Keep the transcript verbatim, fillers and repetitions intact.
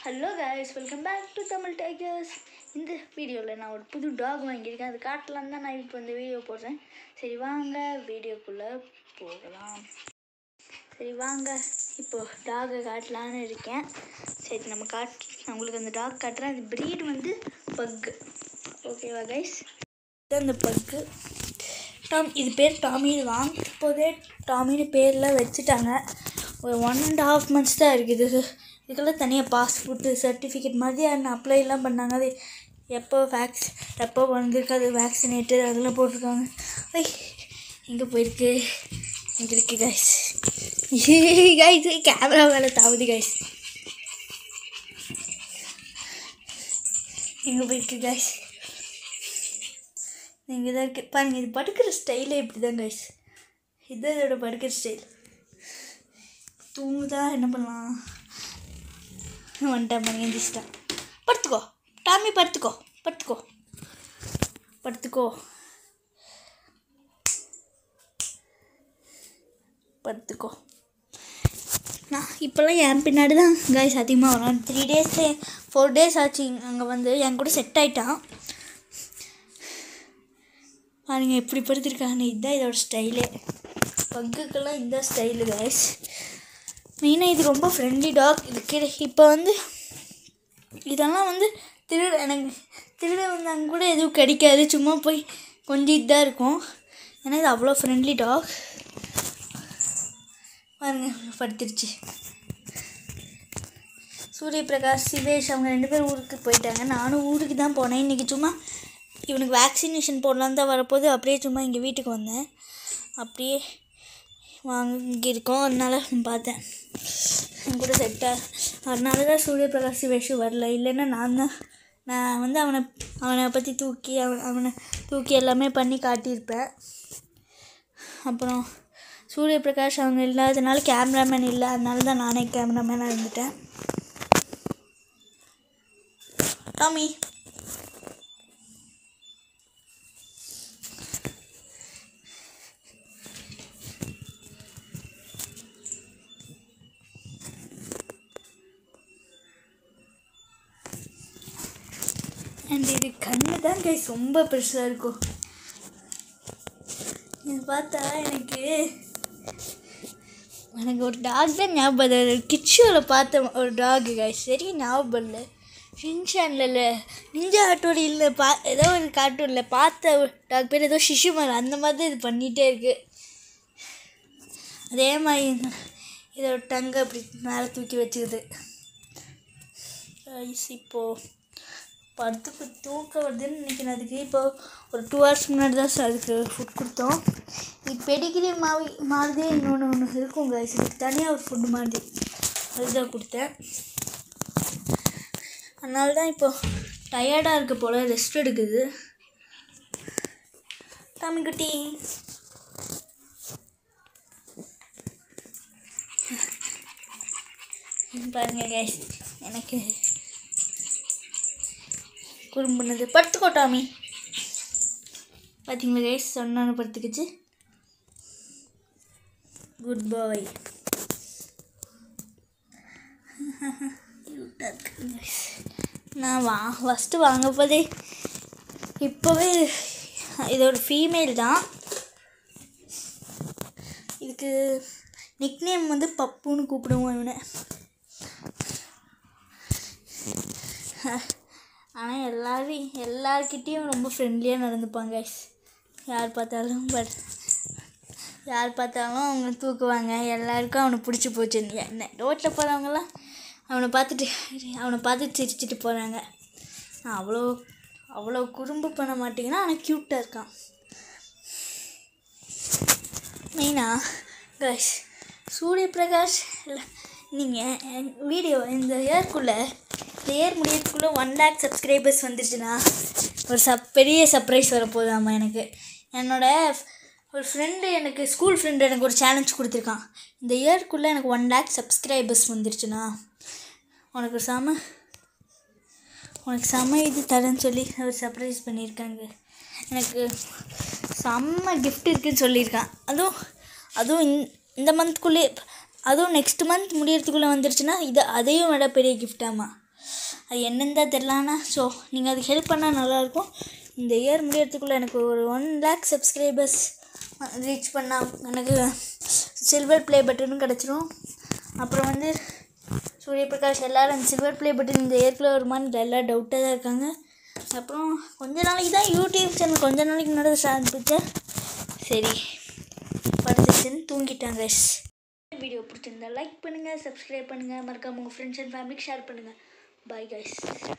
Hello guys, welcome back to Tamil Tigers. இந்த வீடியோவில் நான் ஒரு புது டாக் வாங்கியிருக்கேன். அது காட்டலாம் தான் நான் இப்போ இந்த வீடியோ போடுறேன். சரி வாங்க வீடியோக்குள்ளே போகலாம். சரி வாங்க இப்போது டாகை காட்டலான்னு இருக்கேன். சரி நம்ம காட் நான் உங்களுக்கு அந்த டாக் காட்டுறேன். அது ப்ரீட் வந்து பக்கு. ஓகேவா கைஸ்? இது அந்த பக்கு டாம். இது பேர் டாமி. இது வாங்கிட்டு போதே டாமின்னு பேர்லாம் வச்சுட்டாங்க. ஒரு ஒன் அண்ட் ஹாஃப் மந்த்ஸ் தான் இருக்குது. இதுக்கெல்லாம் தனியாக பாஸ்போர்ட்டு சர்டிஃபிகேட் மாதிரி என்ன அப்ளைலாம் பண்ணாங்க. அது எப்போ வேக்ஸ் எப்போ வந்திருக்கு அது வேக்சினேட்டட் அதெல்லாம் போட்டிருக்காங்க. ஐ எங்கே போயிருக்கு? இங்கே இருக்கு கைஸ். கைஸ் கேமரா வேலை தாவுது கைஸ். எங்கே போயிருக்கு கைஸ்? இங்கே தான் இருக்குது பாருங்கள். இது படுக்கிற ஸ்டைலே இப்படி தான் கைஸ். இதுதான் இதோட படுக்கிற ஸ்டைல். தூங்குதா என்ன பண்ணலாம்? வந்துட்டேன் பாருங்க. எந்திரிச்சிட்டேன். படுத்துக்கோ டாமி, படுத்துக்கோ படுத்துக்கோ படுத்துக்கோ படுத்துக்கோ. நான் இப்போல்லாம் என் பின்னாடி தான் கைஸ் அதிகமாக வரும். த்ரீ டேஸ் ஃபோர் டேஸ் ஆச்சு அங்கே வந்து என் கூட செட் ஆகிட்டான். பாருங்க எப்படி படுத்திருக்காங்க. இதுதான் இதோட ஸ்டைலே. பக்குக்கெல்லாம் இந்த ஸ்டைலு கைஸ். மெயினாக இது ரொம்ப ஃப்ரெண்ட்லி டாக். இது இப்போ வந்து இதெல்லாம் வந்து திருட எனக்கு திருட வந்தாங்க கூட எதுவும் கிடைக்காது. சும்மா போய் கொஞ்சம் இதாக இருக்கும். ஏன்னா இது அவ்வளோ ஃப்ரெண்ட்லி டாக். பாருங்க படுத்துருச்சு. சூரிய பிரகாஷ் சிவேஷ் அவங்க ரெண்டு பேரும் ஊருக்கு போயிட்டாங்க. நானும் ஊருக்கு தான் போனேன். இன்றைக்கி சும்மா இவனுக்கு வேக்சினேஷன் போடலான்னு தான் வரப்போது அப்படியே சும்மா இங்கே வீட்டுக்கு வந்தேன். அப்படியே வாங்கியிருக்கோம். அதனால பார்த்தேன் என் கூட செட்டாக. அதனால தான் சூரிய பிரகாஷ் சிவேஷு வரல. இல்லைன்னா நான் தான் நான் வந்து அவனை அவனை பற்றி தூக்கி அவன் அவனை தூக்கி எல்லாமே பண்ணி காட்டியிருப்பேன். அப்புறம் சூரிய பிரகாஷ் அவங்க இல்லாததுனால கேமராமேன் இல்லை. அதனால தான் நானே கேமராமேனாக இருந்துட்டேன். டாமி அண்ட் இது கண்ணு தான் கைஸ் ரொம்ப பெருசாக இருக்கும். இது பார்த்தா எனக்கு எனக்கு ஒரு டாக் தான் ஞாபகம். கிட்ஷோவில் பார்த்த ஒரு டாக் கைஸ். சரி ஞாபகம் இல்லை. ஷின்சானில் இல்லை நிஞ்சா ஹட்டோரியில் பா ஏதோ ஒரு கார்ட்டூனில் பார்த்த டாக் பேர் ஏதோ சிசுமர். அந்த மாதிரி இது பண்ணிகிட்டே இருக்குது. அதே மாதிரி இதோட டங்கை அப்படி மேலே தூக்கி வச்சுக்குது கைஸ். இப்போது படுத்துக்கு தூக்க வருதுன்னு நினைக்கிறேன். அதுக்கு இப்போ ஒரு டூ ஹவர்ஸ் முன்னாடி தான் சார் அதுக்கு ஃபுட் கொடுத்தோம். இது பெடிகிரி மாவி மாதிரி இன்னொன்று ஒன்று இருக்கும் கைஸ். இதுக்கு தனியாக ஒரு ஃபுட்டு மாதிரி அதுதான் கொடுத்தேன். அதனால தான் இப்போ டயர்டாக இருக்க போல் ரெஸ்ட் எடுக்குது. டாமி குட்டி பாருங்க கைஸ். எனக்கு குறும்புனது. படுத்துக்கோ டாமி. பார்த்தீங்களா கைஸ் சொன்னான்னு படுத்துக்கிச்சு. குட் பாய். நான் வா ஃபஸ்ட்டு வாங்க போதே இப்போவே இதோட ஃபீமேல் தான். இதுக்கு நிக்நேம் வந்து பப்புன்னு கூப்பிடுவோம் இவனை. ஆனால் எல்லோரும் எல்லார்கிட்டேயும் ரொம்ப ஃப்ரெண்ட்லியாக நடந்துப்பாங்க கைஸ். யார் பார்த்தாலும் பட் யார் பார்த்தாலும் அவங்க தூக்குவாங்க. எல்லாருக்கும் அவனை பிடிச்சி போச்சு. என்ன ரோட்டில் போகிறவங்களாம் அவனை பார்த்துட்டு அவனை பார்த்து சிரிச்சிட்டு போகிறாங்க. நான் அவ்வளோ அவ்வளோ குறும்பு பண்ண மாட்டேங்கன்னா ஆனால் க்யூட்டாக இருக்கான். மெயினாக கைஸ் சூரிய பிரகாஷ் நீங்கள் வீடியோ இந்த இயர்க்குள்ளே இந்த இயர் முடியறதுக்குள்ளே ஒன் லேக் சப்ஸ்கிரைபர்ஸ் வந்துருச்சுன்னா ஒரு சப் பெரிய சர்ப்ரைஸ் வரப்போதாம்மா. எனக்கு என்னோட ஒரு ஃப்ரெண்டு எனக்கு ஸ்கூல் ஃப்ரெண்டு எனக்கு ஒரு சேலஞ்ச் கொடுத்துருக்கான். இந்த இயர்க்குள்ளே எனக்கு ஒன் லேக் சப்ஸ்கிரைபர்ஸ் வந்துருச்சுன்னா உனக்கு செம உனக்கு செம இது தரேன்னு சொல்லி ஒரு சர்ப்ரைஸ் பண்ணியிருக்காங்க. எனக்கு செம்ம கிஃப்ட் இருக்குதுன்னு சொல்லியிருக்கான். அதுவும் அதுவும் இந்த மந்த்குள்ளே அதுவும் நெக்ஸ்ட் மந்த் முடியறதுக்குள்ளே வந்துருச்சுன்னா இது அதையும் விட பெரிய கிஃப்டாமா. அது என்னன்னு தான் தெரிலனா. ஸோ நீங்கள் அதுக்கு ஹெல்ப் பண்ணால் நல்லாயிருக்கும். இந்த இயர் முடியறதுக்குள்ளே எனக்கு ஒரு ஒன் லேக் சப்ஸ்கிரைபர்ஸ் ரீச் பண்ணால் எனக்கு சில்வர் ப்ளே பட்டனும் கிடச்சிரும். அப்புறம் வந்து சூரிய பிரகாஷ் எல்லோரும் அந்த சில்வர் ப்ளே பட்டன் இந்த இயர்க்குள்ளே வருமானு எல்லோரும் டவுட்டாக தான் இருக்காங்க. அப்புறம் கொஞ்ச நாளைக்கு தான் யூடியூப் சேனல் கொஞ்ச நாளைக்கு முன்னாடி ஸ்டார்ட் பண்ணிட்டேன். சரி படுத்துச்சுன்னு தூங்கிட்டாங்க. வீடியோ பிடிச்சிருந்தா லைக் பண்ணுங்கள், சப்ஸ்கிரைப் பண்ணுங்கள், மறக்காம உங்கள் ஃப்ரெண்ட்ஸ் அண்ட் ஃபேமிலிக்கு ஷேர் பண்ணுங்கள். Bye guys.